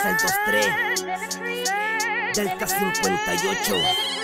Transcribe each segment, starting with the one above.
es el 2-3 Delta 58.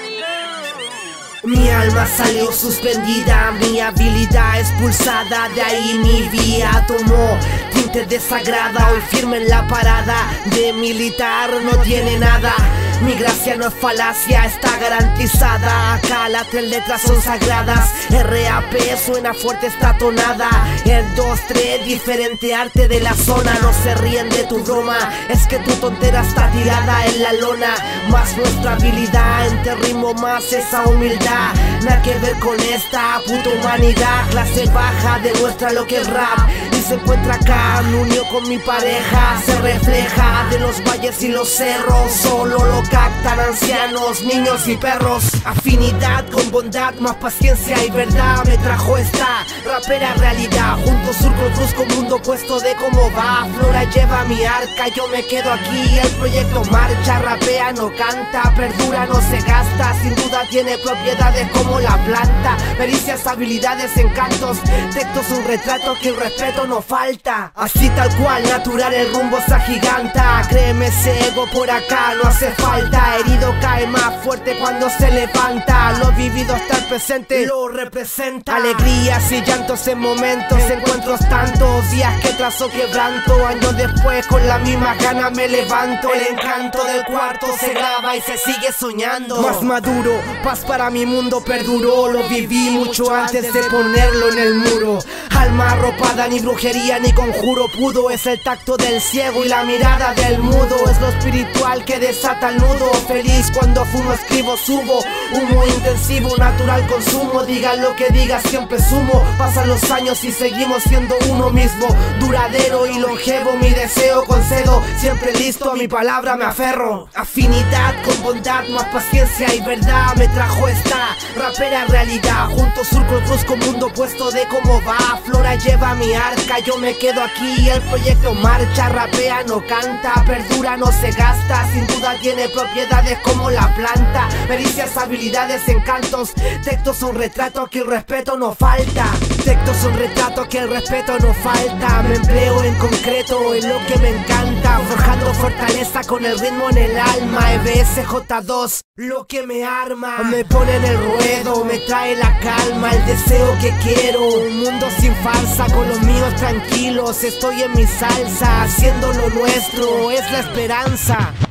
Mi alma salió suspendida, mi habilidad expulsada, de ahí mi vía tomó tinte de sagrada. Hoy firme en la parada de militar, no tiene nada. Mi gracia no es falacia, está garantizada. Acá las 3 letras son sagradas. RAP suena fuerte esta tonada. El 2-3, diferente arte de la zona. No se ríen de tu broma, es que tu tontera está tirada en la lona. Más nuestra habilidad, entre ritmo más esa humildad. Nada que ver con esta puta humanidad. Clase baja demuestra lo que es rap y se encuentra acá. Me unió con mi pareja, se refleja de los valles y los cerros. Solo lo captan ancianos, niños y perros. Afinidad con bondad, más paciencia y verdad me trajo esta rapera realidad. Juntos surco el cruz con mundo opuesto de cómo va. Flora lleva mi arca, yo me quedo aquí. El proyecto marcha, rapea, no canta, perdura, no se gasta. Sin duda tiene propiedades como la planta. Pericias, habilidades, encantos. Textos, un retrato que el respeto no falta. Así tal cual, natural, el rumbo se agiganta. Créeme, ese ego por acá no hace falta. Herido cae más fuerte cuando se levanta. Lo vivido hasta el presente lo representa. Alegrías y llantos en momentos, encuentros tantos. Días que trazo quebranto, años después con la misma gana me levanto. El encanto del cuarto se graba y se sigue soñando. Más maduro, paz para mi mundo perduró. Lo viví mucho antes de ponerlo en el muro. Alma arropada, ni brujería ni conjuro pudo. Es el tacto del ciego y la mirada del mudo. Es lo espiritual que desata el nudo. Feliz cuando fumo, escribo, subo. Humo intensivo, natural consumo. Digan lo que diga, siempre sumo. Pasan los años y seguimos siendo uno mismo. Duradero y longevo, mi deseo concedo. Siempre listo, a mi palabra me aferro. Afinidad con bondad, más paciencia y verdad me trajo esta rapera realidad. Juntos surco el cruz con mundo opuesto de cómo va. Flora lleva mi arca, yo me quedo aquí. El proyecto marcha, rapea, no canta, perdura, no se gasta. Sin duda tiene propiedades como la planta. Pericias, habilidades, encantos. Textos son retratos que el respeto no falta. Textos son retratos que el respeto no falta. Me empleo en concreto en lo que me encanta. Forjando fortaleza con el ritmo en el alma. EBS J2, lo que me arma. Me pone en el ruedo, me trae la calma. El deseo que quiero, un mundo sin farsa. Con los míos tranquilos, estoy en mi salsa. Haciendo lo nuestro, es la esperanza.